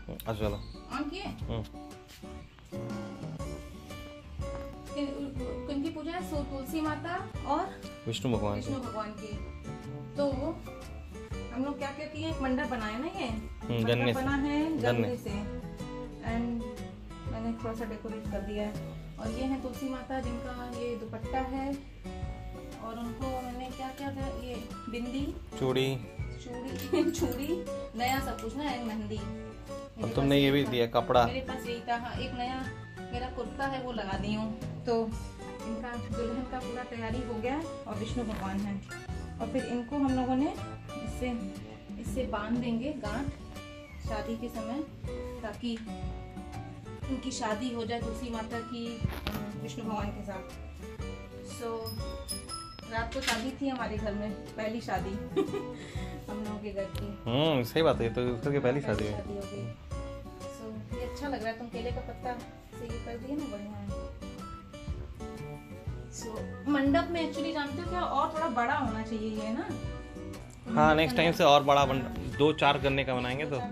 अच्छा चलो ऑन किए। किनकी पूजा है? तुलसी माता और विष्णु भगवान की। तो हम लोग क्या क्या किए, एक मंडप बनाया ना, ये गन्ने बना है गन्ने से, एंड मैंने थोड़ा सा डेकोरेट कर दिया है। और ये है तुलसी माता जिनका ये दुपट्टा है, और उनको मैंने क्या क्या था, ये बिंदी, चूड़ी नया सब कुछ ना, एंड मेहंदी। अब तुमने ये भी दिया कपड़ा, मेरे पास यही था। हाँ, एक नया मेरा कुर्ता है वो लगा दी हूँ। तो इनका दुल्हन का पूरा तैयारी हो गया, और विष्णु भगवान है। और फिर इनको हम लोगों ने इससे बांध देंगे गांठ शादी के समय, ताकि उनकी शादी हो जाए तुलसी माता की विष्णु भगवान के साथ। रात को शादी थी हमारे घर में, पहली शादी हम लोगों के घर की। सही बात है, तो उसकी पहली शादी हो गई। ये अच्छा लग रहा है, तुम केले का पत्ता से ये कर दिए ना, बढ़िया है। मंडप में एक्चुअली जानते हो क्या, और थोड़ा बड़ा होना चाहिए ये ना। हाँ, नेक्स्ट टाइम से और बड़ा 2-4 गन्ने का बनाएंगे तो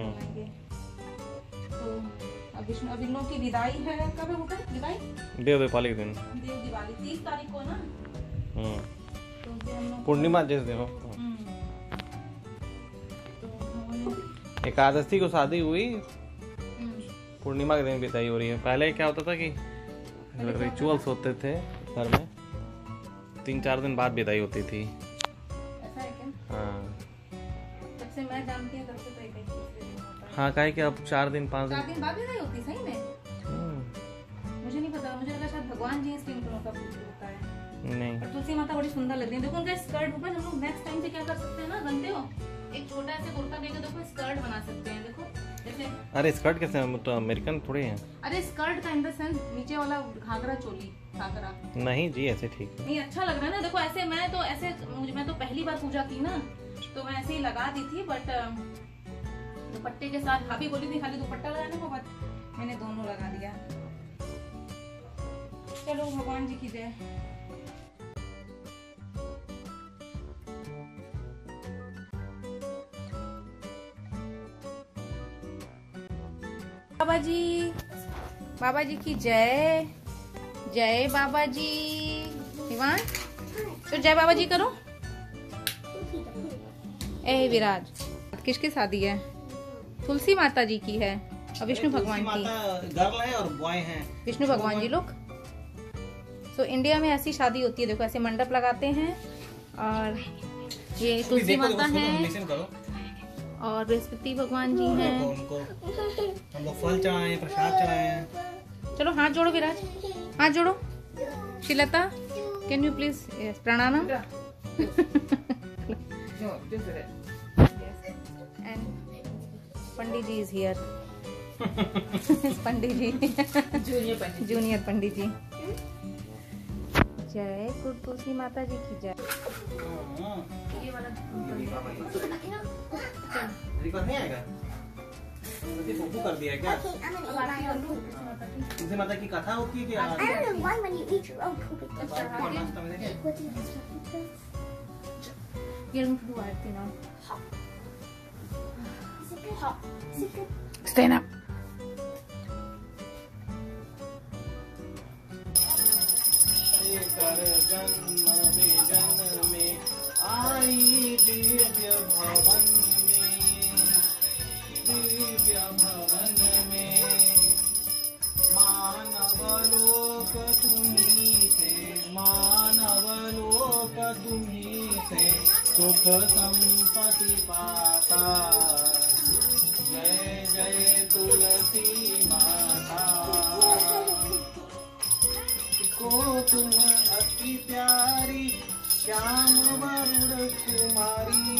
विष्णु अभिनव की विदाई है। कब है वो विदाई? देव दिवाली के दिन, देव दिवाली 30 तारीख को ना। तो पूर्णिमा जिस दिन हो। एकादशी को शादी हुई, पूर्णिमा के दिन विदाई हो रही है। पहले क्या होता था कि रिचुअल्स होते थे घर में, 3-4 दिन बाद विदाई होती थी। ऐसा है क्या? हाँ, जब से मैं जानती हूँ तब से हाँ, काहे कि अब 4 दिन 5 दिन बाद विदाई होती है। सही में मुझे नहीं पता, मुझे लगा शायद भगवान जी इसलिए उनका होता है। नहीं, और तुलसी माता बड़ी सुंदर लग रही है। देखो उनका स्कर्ट ऊपर, हम लोग नेक्स्ट टाइम से क्या कर सकते हैं ना, जानते हो, एक छोटा ऐसे कुर्ता लेकर देखो स्कर्ट बना सकते हैं। देखो जैसे, अरे स्कर्ट कैसे, तो अमेरिकन थोड़ी है। अरे स्कर्ट का इन द सेंस नीचे वाला घाघरा चोली घाघरा। नहीं जी, ऐसे ठीक है। नहीं, अच्छा लग रहा है ना। देखो ऐसे मैं तो पहली बार पूजा की ना, तो मैं ऐसे ही लगा दी थी, बट दुपट्टे के साथ भाभी बोली थी खाली दुपट्टा लगाने को, बट मैंने दोनों लगा दिया। चलो भगवान जी की जय। बाबा जी की जय। जय बाबा जी। विवान तो जय बाबा जी करो। ए विराज, किसकी शादी है? तुलसी माता जी की है और विष्णु भगवान की। गर्ल है और बॉय है, विष्णु भगवान जी लोग। तो इंडिया में ऐसी शादी होती है। देखो ऐसे मंडप लगाते हैं, और ये तुलसी माता है और बृहस्पति भगवान जी हैं। हम लोग फल चढ़ाए, प्रसाद चढ़ाए। चलो हाथ जोड़ो विराज, हाथ जोड़ो। शिलता, कैन यू प्लीज प्रणाम। Pandit ji is here. Pandit ji, junior Pandit ji. जय गुरु तुलसी माता जी की जय। ये वाला नहीं आएगा, कर दिया क्या? तुलसी माता की कथा होती है क्या? Stand up. जन्म में आई दिव्य भवन में मानवलोक तुम्ही से सुख संपत्ति पाता। जय जय तुलसी माता को तुम अति प्यारी, श्याम वरुण कुमारी।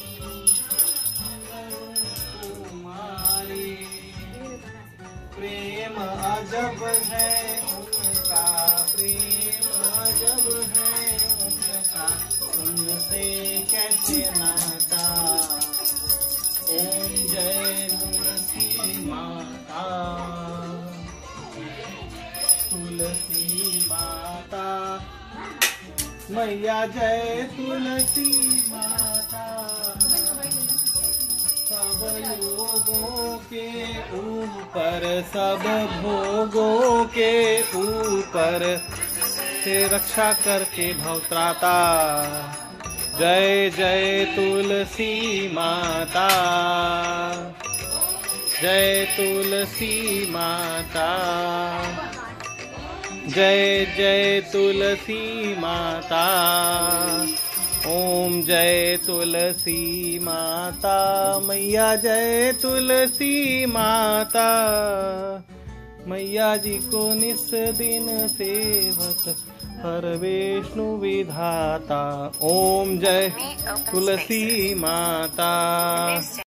प्रेम अजब है उनका, प्रेम अजब है उनका, उनसे कैसे नाता। ओम जय तुलसी माता। तुलसी माता मैया जय तुलसी माता। सब लोगों के ऊपर, सब भोगों के ऊपर, से रक्षा करके भवत्राता। जय जय तुलसी माता, जय तुलसी माता, जय जय तुलसी माता। ओम जय तुलसी माता, मैया जय तुलसी माता। मैया जी को निस दिन सेवक, हर विष्णु विधाता। ओम जय तुलसी माता।